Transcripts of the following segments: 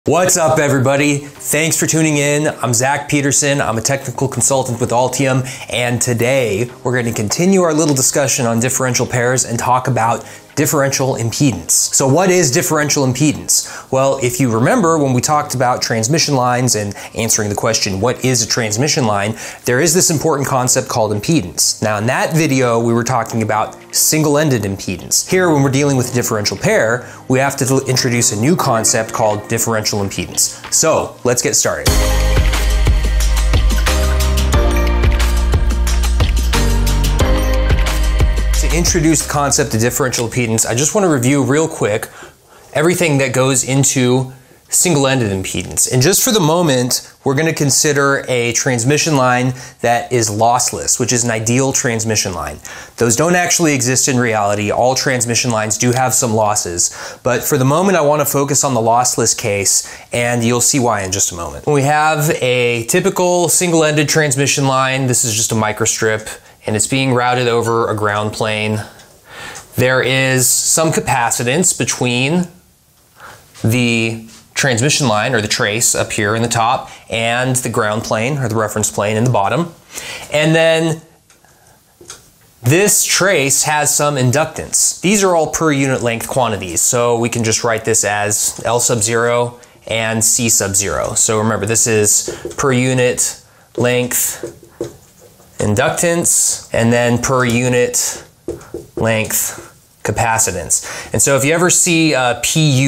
What's up, everybody? Thanks for tuning in. I'm Zach Peterson. I'm a technical consultant with Altium, and today we're going to continue our little discussion on differential pairs and talk about differential impedance. So what is differential impedance? Well, if you remember when we talked about transmission lines and answering the question, what is a transmission line, there is this important concept called impedance. Now in that video, we were talking about single-ended impedance. Here, when we're dealing with a differential pair, we have to introduce a new concept called differential impedance. So let's get started. Introduce the concept of differential impedance, I just want to review real quick everything that goes into single-ended impedance. And just for the moment, we're going to consider a transmission line that is lossless, which is an ideal transmission line. Those don't actually exist in reality. All transmission lines do have some losses. But for the moment, I want to focus on the lossless case, and you'll see why in just a moment. When we have a typical single-ended transmission line, this is just a microstrip, and it's being routed over a ground plane. There is some capacitance between the transmission line, or the trace up here in the top, and the ground plane, or the reference plane in the bottom. And then this trace has some inductance. These are all per unit length quantities, so we can just write this as L sub 0 and C sub 0. So remember, this is per unit length inductance, and then per unit length capacitance. And so if you ever see a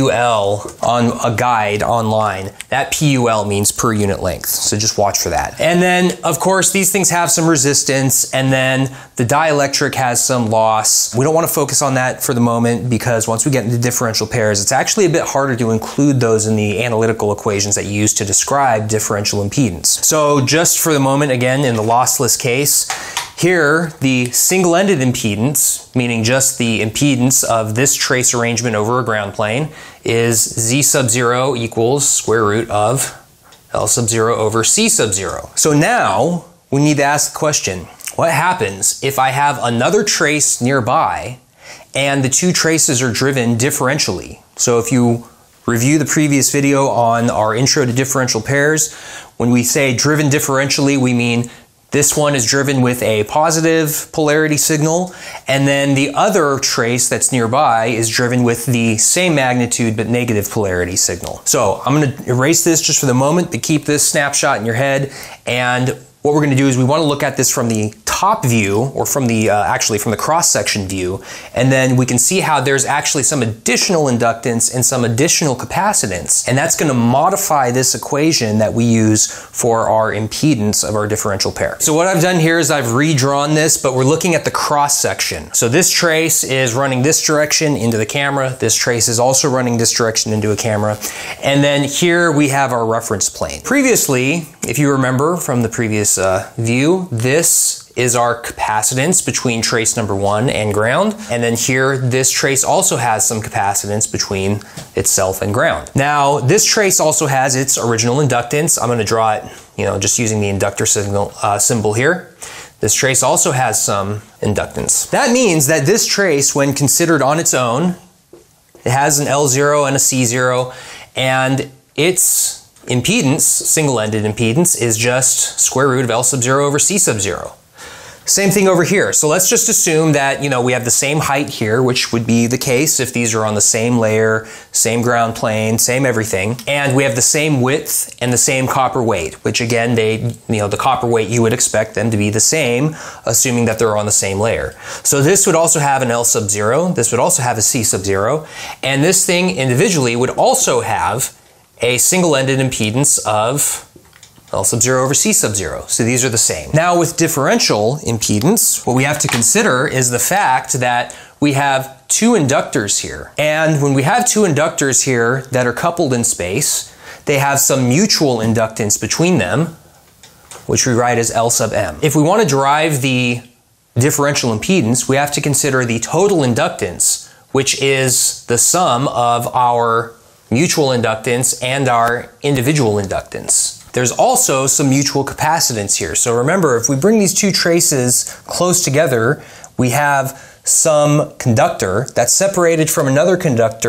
PUL on a guide online, that PUL means per unit length. So just watch for that. And then, of course, these things have some resistance, and then the dielectric has some loss. We don't want to focus on that for the moment because once we get into differential pairs, it's actually a bit harder to include those in the analytical equations that you use to describe differential impedance. So just for the moment, again, in the lossless case, here, the single-ended impedance, meaning just the impedance of this trace arrangement over a ground plane, is Z sub 0 equals square root of L sub 0 over C sub 0. So now, we need to ask the question, what happens if I have another trace nearby and the two traces are driven differentially? So if you review the previous video on our intro to differential pairs, when we say driven differentially, we mean this one is driven with a positive polarity signal, and then the other trace that's nearby is driven with the same magnitude but negative polarity signal. So I'm going to erase this just for the moment, but keep this snapshot in your head. And what we're going to do is we want to look at this from the top view, or from the actually from the cross-section view, and then we can see how there's actually some additional inductance and some additional capacitance, and that's going to modify this equation that we use for our impedance of our differential pair. So what I've done here is I've redrawn this, but we're looking at the cross-section. So this trace is running this direction into the camera, this trace is also running this direction into a camera, and then here we have our reference plane. Previously, if you remember from the previous view, this is our capacitance between trace number 1 and ground. And then here, this trace also has some capacitance between itself and ground. Now, this trace also has its original inductance. I'm going to draw it, just using the inductor symbol here. This trace also has some inductance. That means that this trace, when considered on its own, it has an L0 and a C0, and its impedance, single-ended impedance, is just square root of L sub 0 over C sub 0. Same thing over here. So let's just assume that, we have the same height here, which would be the case if these are on the same layer, same ground plane, same everything. And we have the same width and the same copper weight, which again, the copper weight, you would expect them to be the same, assuming that they're on the same layer. So this would also have an L sub 0. This would also have a C sub 0. And this thing individually would also have a single-ended impedance of L sub 0 over C sub 0. So these are the same. Now with differential impedance, what we have to consider is the fact that we have two inductors here. And when we have two inductors here that are coupled in space, they have some mutual inductance between them, which we write as L sub m. If we want to derive the differential impedance, we have to consider the total inductance, which is the sum of our mutual inductance and our individual inductance. There's also some mutual capacitance here. So remember, if we bring these two traces close together, we have some conductor that's separated from another conductor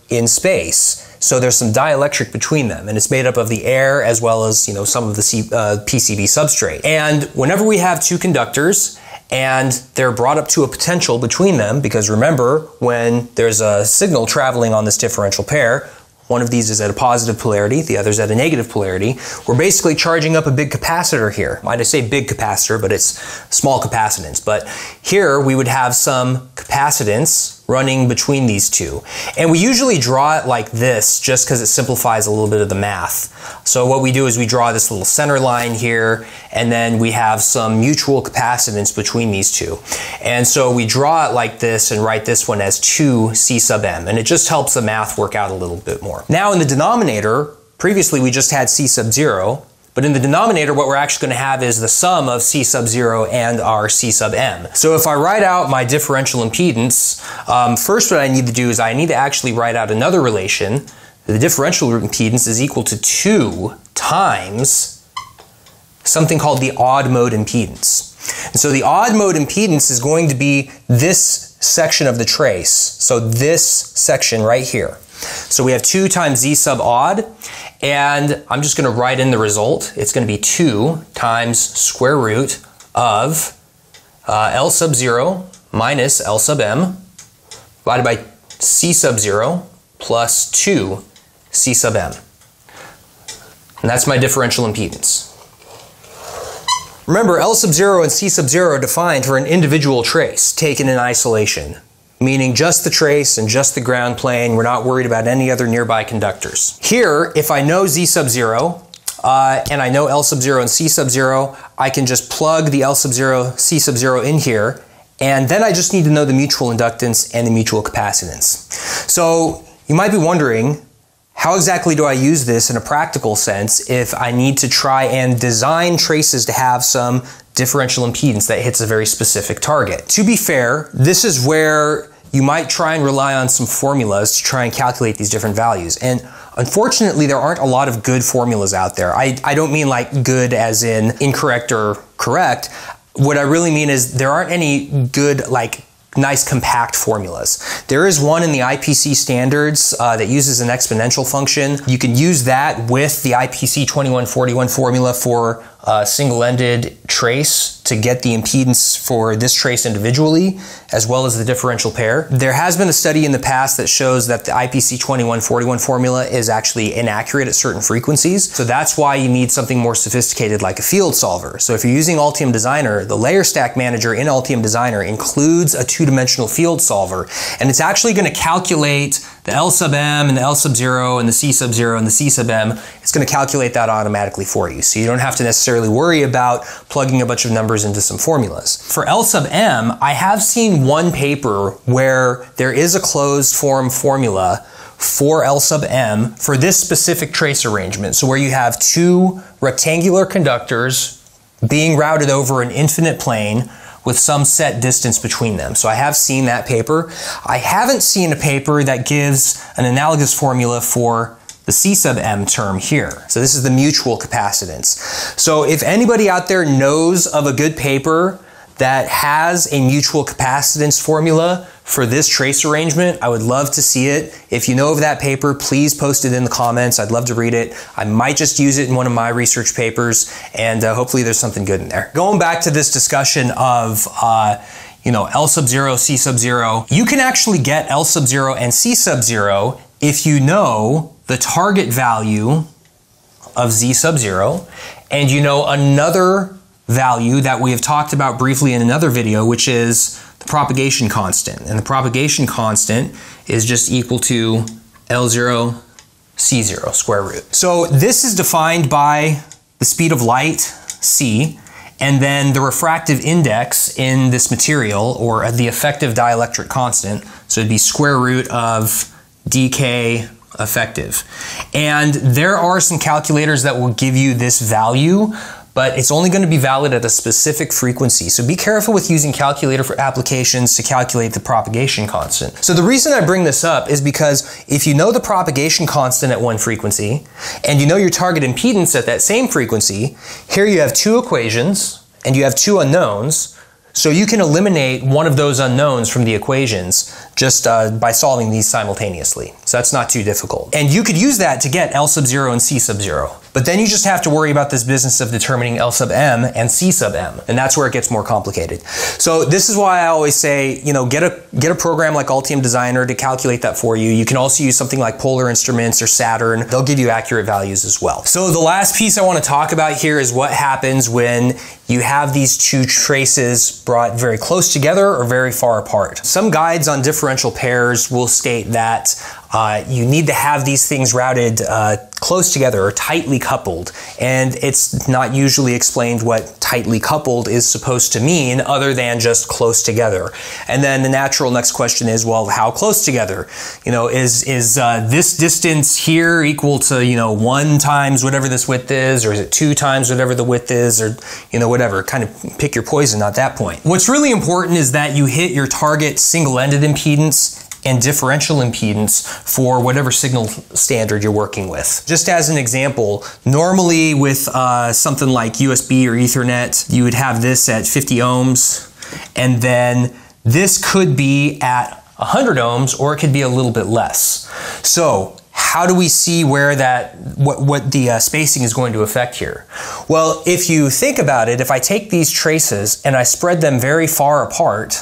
in space. So there's some dielectric between them, and it's made up of the air as well as, you know, some of the PCB substrate. And whenever we have two conductors and they're brought up to a potential between them, because remember, when there's a signal traveling on this differential pair, one of these is at a positive polarity, the other's at a negative polarity. We're basically charging up a big capacitor here. Might I say big capacitor, but it's small capacitance. But here we would have some capacitance running between these two. And we usually draw it like this just because it simplifies a little bit of the math. So what we do is we draw this little center line here, and then we have some mutual capacitance between these two. And so we draw it like this and write this one as 2 C sub m, and it just helps the math work out a little bit more. Now in the denominator, previously we just had C sub 0, but in the denominator, what we're actually going to have is the sum of C sub 0 and our C sub m. So if I write out my differential impedance, first what I need to do is I need to actually write out another relation. The differential impedance is equal to 2 times something called the odd mode impedance. And so the odd mode impedance is going to be this section of the trace. So this section right here. So we have 2 times Z sub odd, and I'm just going to write in the result. It's going to be 2 times square root of L sub 0 minus L sub m divided by C sub 0 plus 2 C sub m. And that's my differential impedance. Remember, L sub 0 and C sub 0 are defined for an individual trace taken in isolation, meaning just the trace and just the ground plane. We're not worried about any other nearby conductors. Here, if I know Z sub 0 and I know L sub 0 and C sub 0, I can just plug the L sub 0, C sub 0 in here, and then I just need to know the mutual inductance and the mutual capacitance. So you might be wondering, how exactly do I use this in a practical sense if I need to try and design traces to have some differential impedance that hits a very specific target? To be fair, this is where you might try and rely on some formulas to try and calculate these different values. And unfortunately, there aren't a lot of good formulas out there. I don't mean like good as in incorrect or correct. What I really mean is there aren't any good, like, nice compact formulas. There is one in the IPC standards that uses an exponential function. You can use that with the IPC 2141 formula for a single-ended trace to get the impedance for this trace individually, as well as the differential pair. There has been a study in the past that shows that the IPC 2141 formula is actually inaccurate at certain frequencies. So that's why you need something more sophisticated like a field solver. So if you're using Altium Designer, the layer stack manager in Altium Designer includes a two-dimensional field solver, and it's actually going to calculate the L sub m and the L sub 0 and the C sub 0 and the C sub m. It's going to calculate that automatically for you. So you don't have to necessarily worry about plugging a bunch of numbers into some formulas. For L sub m, I have seen one paper where there is a closed form formula for L sub m for this specific trace arrangement. So where you have two rectangular conductors being routed over an infinite plane with some set distance between them. So I have seen that paper. I haven't seen a paper that gives an analogous formula for the C sub m term here. So this is the mutual capacitance. So if anybody out there knows of a good paper that has a mutual capacitance formula for this trace arrangement, I would love to see it. If you know of that paper, please post it in the comments. I'd love to read it. I might just use it in one of my research papers, and hopefully there's something good in there. Going back to this discussion of L sub 0, C sub 0, you can actually get L sub 0 and C sub 0 if you know the target value of Z sub 0, and you know another value that we have talked about briefly in another video, which is the propagation constant. And the propagation constant is just equal to L0 C0 square root. So this is defined by the speed of light, c, and then the refractive index in this material, or the effective dielectric constant. So it'd be square root of dk effective. And there are some calculators that will give you this value, but it's only going to be valid at a specific frequency. So be careful with using calculator for applications to calculate the propagation constant. So the reason I bring this up is because if you know the propagation constant at one frequency, and you know your target impedance at that same frequency, here you have two equations, and you have two unknowns. So you can eliminate one of those unknowns from the equations just by solving these simultaneously. So that's not too difficult. And you could use that to get L sub 0 and C sub 0. But then you just have to worry about this business of determining L sub m and C sub m. And that's where it gets more complicated. So this is why I always say, you know, get a program like Altium Designer to calculate that for you. You can also use something like Polar Instruments or Saturn. They'll give you accurate values as well. So the last piece I want to talk about here is what happens when you have these two traces brought very close together or very far apart. Some guides on differential pairs will state that you need to have these things routed close together or tightly coupled, and it's not usually explained what tightly coupled is supposed to mean other than just close together. And then the natural next question is, well, how close together? You know, is this distance here equal to, you know, 1 times whatever this width is, or is it 2 times whatever the width is, or, you know, whatever. Kind of pick your poison at that point. What's really important is that you hit your target single-ended impedance and differential impedance for whatever signal standard you're working with. Just as an example, normally with something like USB or Ethernet, you would have this at 50 ohms, and then this could be at 100 ohms, or it could be a little bit less. So how do we see where what the spacing is going to affect here? Well, if you think about it, if I take these traces and I spread them very far apart,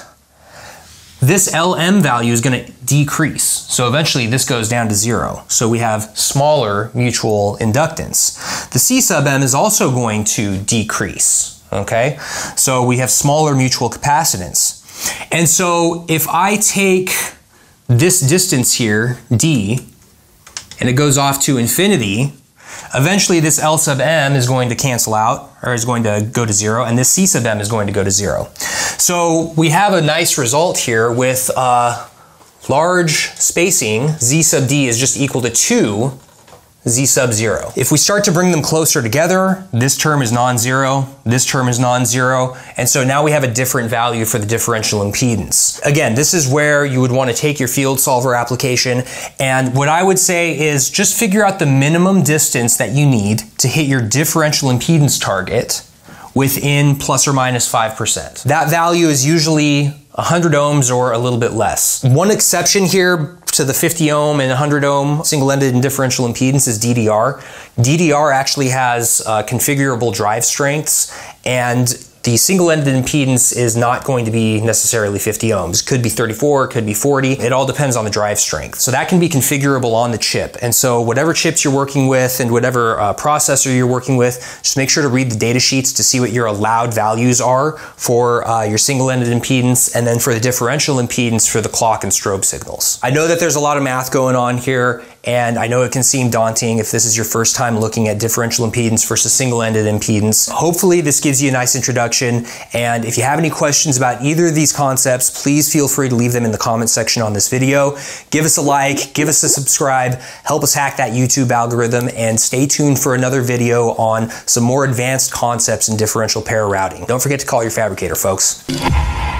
this LM value is going to decrease. So eventually this goes down to 0. So we have smaller mutual inductance. The C sub m is also going to decrease. Okay? So we have smaller mutual capacitance. And so if I take this distance here, d, and it goes off to infinity, eventually this L sub m is going to cancel out, or is going to go to 0, and this C sub m is going to go to 0. So we have a nice result here with large spacing. Z sub d is just equal to 2 Z sub 0. If we start to bring them closer together, this term is non-zero, this term is non-zero, and so now we have a different value for the differential impedance. Again, this is where you would want to take your field solver application, and what I would say is just figure out the minimum distance that you need to hit your differential impedance target within plus or minus 5%. That value is usually 100 ohms or a little bit less. One exception here to the 50 ohm and 100 ohm single-ended and differential impedance is DDR. DDR actually has configurable drive strengths, and the single-ended impedance is not going to be necessarily 50 ohms. Could be 34, could be 40. It all depends on the drive strength. So that can be configurable on the chip. And so whatever chips you're working with and whatever processor you're working with, just make sure to read the data sheets to see what your allowed values are for your single-ended impedance, and then for the differential impedance for the clock and strobe signals. I know that there's a lot of math going on here, and I know it can seem daunting if this is your first time looking at differential impedance versus single-ended impedance. Hopefully this gives you a nice introduction, and if you have any questions about either of these concepts, please feel free to leave them in the comment section on this video. Give us a like, give us a subscribe, help us hack that YouTube algorithm, and stay tuned for another video on some more advanced concepts in differential pair routing. Don't forget to call your fabricator, folks.